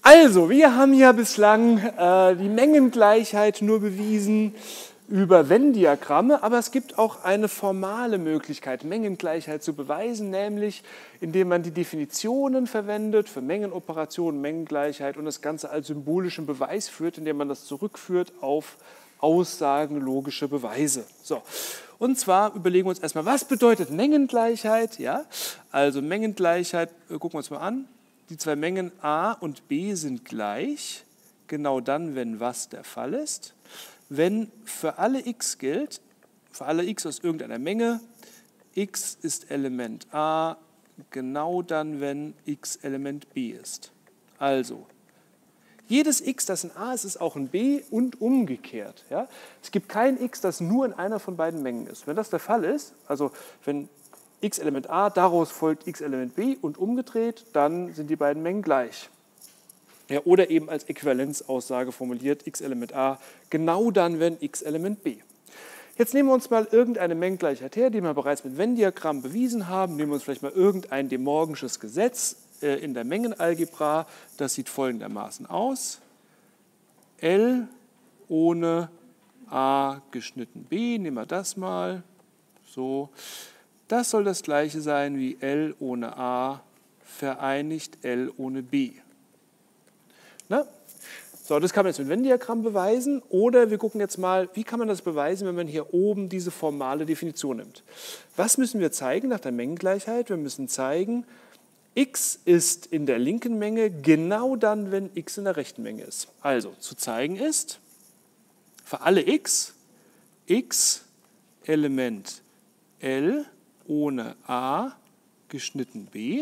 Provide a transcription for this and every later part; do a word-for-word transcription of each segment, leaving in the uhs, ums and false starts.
Also, wir haben ja bislang äh, die Mengengleichheit nur bewiesen über Venn-Diagramme, aber es gibt auch eine formale Möglichkeit, Mengengleichheit zu beweisen, nämlich indem man die Definitionen verwendet für Mengenoperationen, Mengengleichheit und das Ganze als symbolischen Beweis führt, indem man das zurückführt auf aussagenlogische Beweise. So. Und zwar überlegen wir uns erstmal, was bedeutet Mengengleichheit? Ja? Also Mengengleichheit, gucken wir uns mal an, die zwei Mengen a und b sind gleich, genau dann, wenn was der Fall ist. Wenn für alle x gilt, für alle x aus irgendeiner Menge, x ist Element a, genau dann, wenn x Element b ist. Also, jedes x, das in a ist, ist auch in b und umgekehrt. Ja? Es gibt kein x, das nur in einer von beiden Mengen ist. Wenn das der Fall ist, also wenn x Element a, daraus folgt x Element b und umgedreht, dann sind die beiden Mengen gleich. Ja, oder eben als Äquivalenzaussage formuliert, x Element a, genau dann, wenn x Element b. Jetzt nehmen wir uns mal irgendeine Mengengleichheit her, die wir bereits mit Venn-Diagramm bewiesen haben. Nehmen wir uns vielleicht mal irgendein de Morgansches Gesetz äh, in der Mengenalgebra. Das sieht folgendermaßen aus. L ohne a geschnitten b, nehmen wir das mal. So. Das soll das gleiche sein wie L ohne a vereinigt L ohne b. Na? So, das kann man jetzt mit Venn-Diagramm beweisen, oder wir gucken jetzt mal, wie kann man das beweisen, wenn man hier oben diese formale Definition nimmt. Was müssen wir zeigen nach der Mengengleichheit? Wir müssen zeigen, x ist in der linken Menge genau dann, wenn x in der rechten Menge ist. Also, zu zeigen ist, für alle x, x Element L ohne a geschnitten b,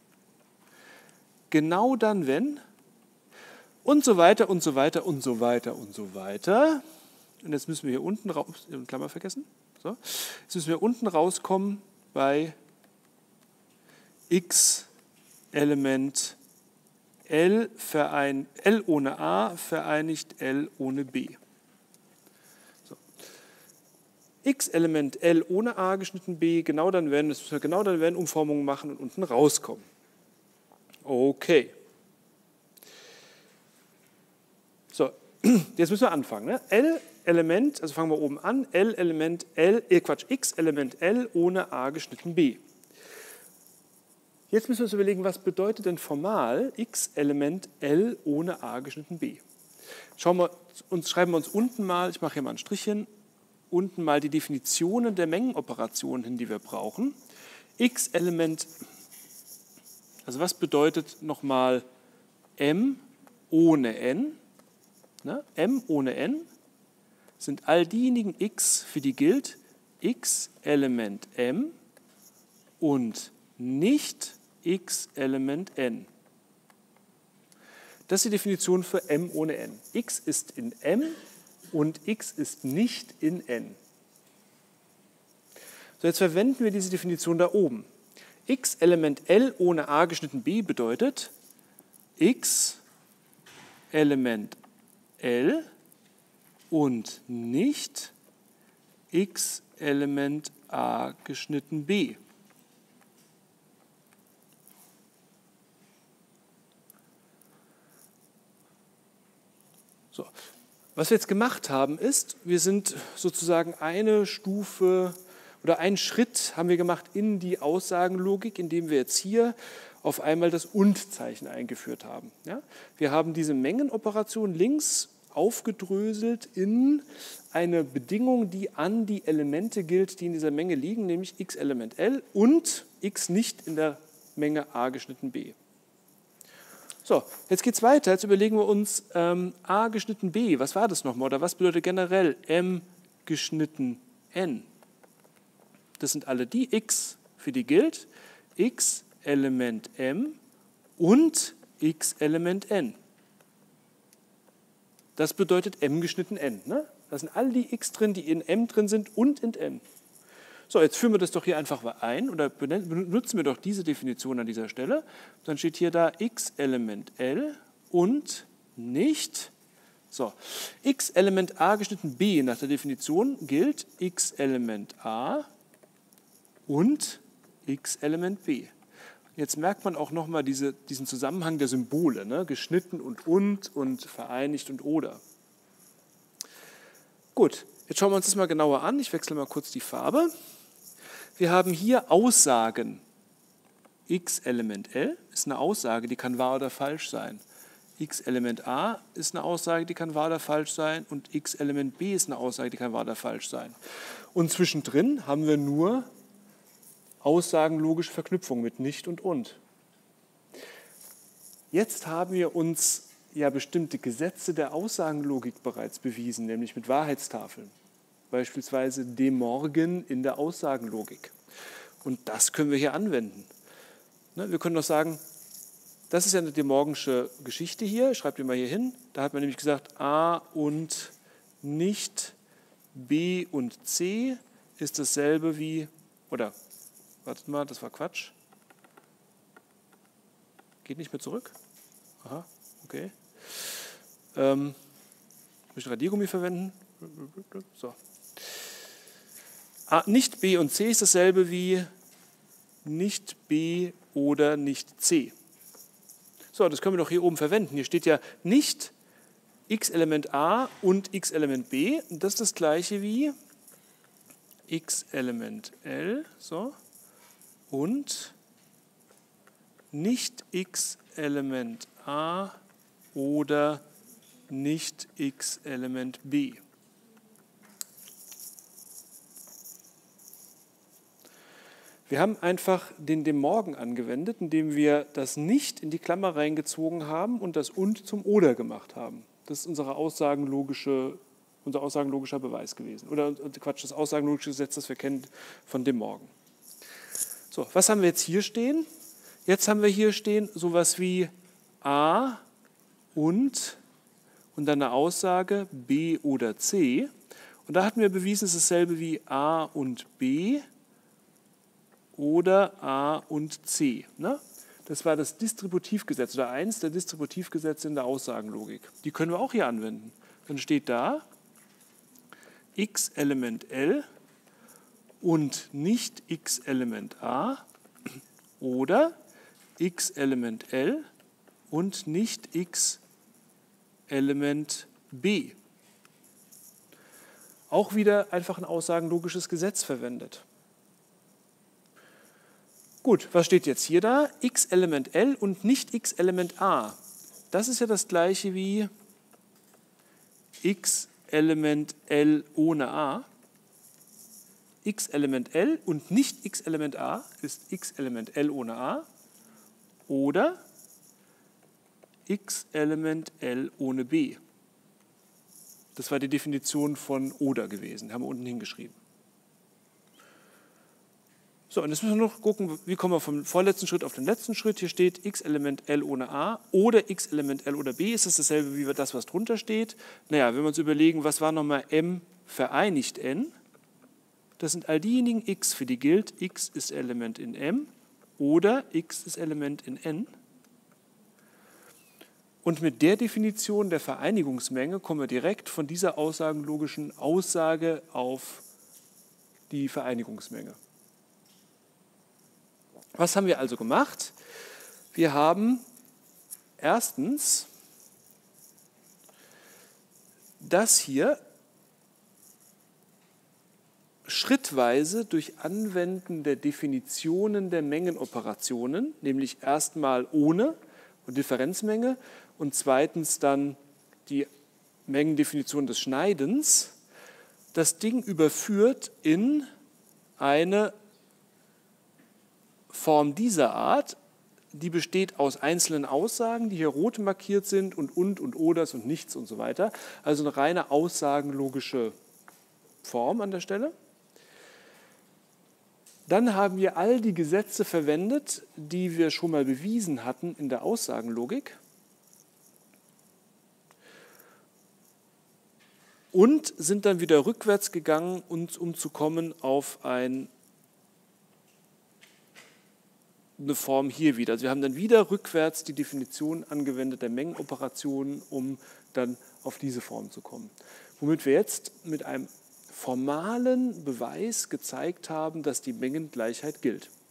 genau dann, wenn und so weiter und so weiter und so weiter und so weiter. Und jetzt müssen wir hier unten raus, in Klammer vergessen, so. Jetzt müssen wir unten rauskommen bei x Element L, verein, L ohne a vereinigt L ohne b. So. X Element L ohne a geschnitten b, genau dann wenn, das müssen wir genau dann wenn Umformungen machen und unten rauskommen. Okay. So, jetzt müssen wir anfangen. Ne? L Element, also fangen wir oben an, L Element L, äh Quatsch, x Element L ohne a geschnitten b. Jetzt müssen wir uns überlegen, was bedeutet denn formal x Element L ohne a geschnitten b. Schauen wir uns, schreiben wir uns unten mal, ich mache hier mal ein Strichchen, unten mal die Definitionen der Mengenoperationen hin, die wir brauchen. X Element, also was bedeutet nochmal m ohne n? Ne? M ohne n sind all diejenigen x, für die gilt x Element m und nicht x Element n. Das ist die Definition für m ohne n. X ist in m und x ist nicht in n. So, jetzt verwenden wir diese Definition da oben. X Element L ohne a geschnitten b bedeutet x Element L und nicht x Element a geschnitten b. So. Was wir jetzt gemacht haben ist, wir sind sozusagen eine Stufe oder einen Schritt haben wir gemacht in die Aussagenlogik, indem wir jetzt hier auf einmal das Und-Zeichen eingeführt haben. Ja? Wir haben diese Mengenoperation links aufgedröselt in eine Bedingung, die an die Elemente gilt, die in dieser Menge liegen, nämlich x Element L und x nicht in der Menge a geschnitten b. So, jetzt geht es weiter. Jetzt überlegen wir uns ähm, a geschnitten b. Was war das nochmal? Oder was bedeutet generell m geschnitten n? Das sind alle die x, für die gilt x Element m und x Element n. Das bedeutet m geschnitten n. Ne? Da sind all die x drin, die in m drin sind und in n. So, jetzt führen wir das doch hier einfach ein oder benutzen wir doch diese Definition an dieser Stelle. Dann steht hier da x Element L und nicht, so, x Element a geschnitten b nach der Definition gilt x Element a und x Element b. Jetzt merkt man auch nochmal diese, diesen Zusammenhang der Symbole, ne? Geschnitten und und und vereinigt und oder. Gut, jetzt schauen wir uns das mal genauer an. Ich wechsle mal kurz die Farbe. Wir haben hier Aussagen. X Element L ist eine Aussage, die kann wahr oder falsch sein. X Element A ist eine Aussage, die kann wahr oder falsch sein. Und X Element B ist eine Aussage, die kann wahr oder falsch sein. Und zwischendrin haben wir nur aussagenlogische Verknüpfung mit nicht und und. Jetzt haben wir uns ja bestimmte Gesetze der Aussagenlogik bereits bewiesen, nämlich mit Wahrheitstafeln. Beispielsweise De Morgan in der Aussagenlogik. Und das können wir hier anwenden. Ne, wir können doch sagen, das ist ja eine De Morgansche Geschichte hier, ich schreibe die mal hier hin. Da hat man nämlich gesagt, A und nicht B und C ist dasselbe wie, oder wartet mal, das war Quatsch. Geht nicht mehr zurück? Aha, okay. Ähm, muss ich Radiergummi verwenden? So. A, nicht B und C ist dasselbe wie nicht B oder nicht C. So, das können wir doch hier oben verwenden. Hier steht ja nicht x Element A und x Element B. Und das ist das gleiche wie x Element L. So. Und nicht x Element A oder nicht x Element B. Wir haben einfach den De Morgan angewendet, indem wir das Nicht in die Klammer reingezogen haben und das Und zum Oder gemacht haben. Das ist unsere aussagenlogische, unser aussagenlogischer Beweis gewesen. Oder Quatsch, das aussagenlogische Gesetz, das wir kennen von De Morgan. So, was haben wir jetzt hier stehen? Jetzt haben wir hier stehen sowas wie A und und dann eine Aussage B oder C. Und da hatten wir bewiesen, es ist dasselbe wie A und B oder A und C. Ne? Das war das Distributivgesetz oder eins der Distributivgesetze in der Aussagenlogik. Die können wir auch hier anwenden. Dann steht da x Element L und nicht x Element A oder x Element L und nicht x Element B. Auch wieder einfach ein aussagenlogisches Gesetz verwendet. Gut, was steht jetzt hier da? X Element L und nicht x Element A. Das ist ja das gleiche wie x Element L ohne A. X Element L und nicht x Element A ist x Element L ohne A oder x Element L ohne B. Das war die Definition von oder gewesen, haben wir unten hingeschrieben. So, und jetzt müssen wir noch gucken, wie kommen wir vom vorletzten Schritt auf den letzten Schritt. Hier steht x Element L ohne A oder x Element L oder B. Ist das dasselbe wie das, was drunter steht? Naja, wenn wir uns überlegen, was war nochmal M vereinigt N? Das sind all diejenigen x, für die gilt, x ist Element in M oder x ist Element in N. Und mit der Definition der Vereinigungsmenge kommen wir direkt von dieser aussagenlogischen Aussage auf die Vereinigungsmenge. Was haben wir also gemacht? Wir haben erstens das hier schrittweise durch Anwenden der Definitionen der Mengenoperationen, nämlich erstmal ohne und Differenzmenge und zweitens dann die Mengendefinition des Schneidens, das Ding überführt in eine Form dieser Art, die besteht aus einzelnen Aussagen, die hier rot markiert sind und und und oders und nichts und so weiter. Also eine reine aussagenlogische Form an der Stelle. Dann haben wir all die Gesetze verwendet, die wir schon mal bewiesen hatten in der Aussagenlogik. Und sind dann wieder rückwärts gegangen, um zu kommen auf ein eine Form hier wieder. Also wir haben dann wieder rückwärts die Definition angewendet der Mengenoperationen, um dann auf diese Form zu kommen. Womit wir jetzt mit einem formalen Beweis gezeigt haben, dass die Mengengleichheit gilt.